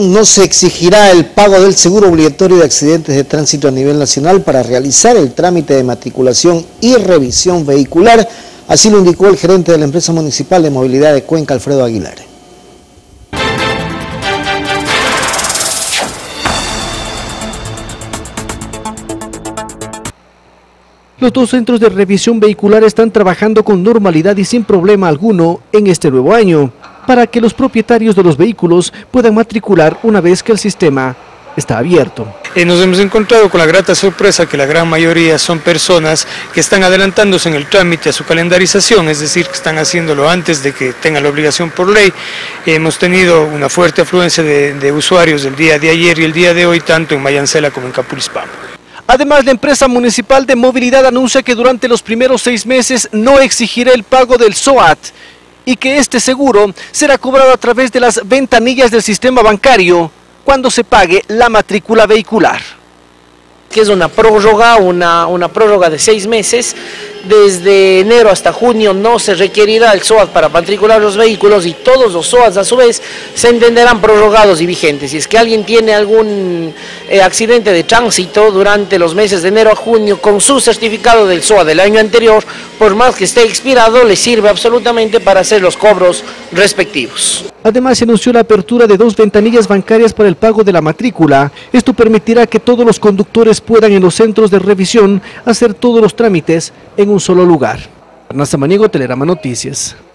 revisión no se exigirá el pago del seguro obligatorio de accidentes de tránsito a nivel nacional para realizar el trámite de matriculación y revisión vehicular. Así lo indicó el gerente de la empresa municipal de movilidad de Cuenca, Alfredo Aguilar. Los dos centros de revisión vehicular están trabajando con normalidad y sin problema alguno en este nuevo año, para que los propietarios de los vehículos puedan matricular una vez que el sistema está abierto. Nos hemos encontrado con la grata sorpresa que la gran mayoría son personas que están adelantándose en el trámite a su calendarización, es decir, que están haciéndolo antes de que tengan la obligación por ley. Hemos tenido una fuerte afluencia de usuarios el día de ayer y el día de hoy, tanto en Mayancela como en Capulispamo. Además, la empresa municipal de movilidad anuncia que durante los primeros 6 meses no exigirá el pago del SOAT y que este seguro será cobrado a través de las ventanillas del sistema bancario cuando se pague la matrícula vehicular. Que es una prórroga de 6 meses. Desde enero hasta junio no se requerirá el SOAT para matricular los vehículos y todos los SOATs a su vez se entenderán prorrogados y vigentes. Si es que alguien tiene algún accidente de tránsito durante los meses de enero a junio con su certificado del SOAT del año anterior, por más que esté expirado, le sirve absolutamente para hacer los cobros respectivos. Además, se anunció la apertura de 2 ventanillas bancarias para el pago de la matrícula. Esto permitirá que todos los conductores puedan en los centros de revisión hacer todos los trámites en un solo lugar. Ernesto Samaniego, Telerama Noticias.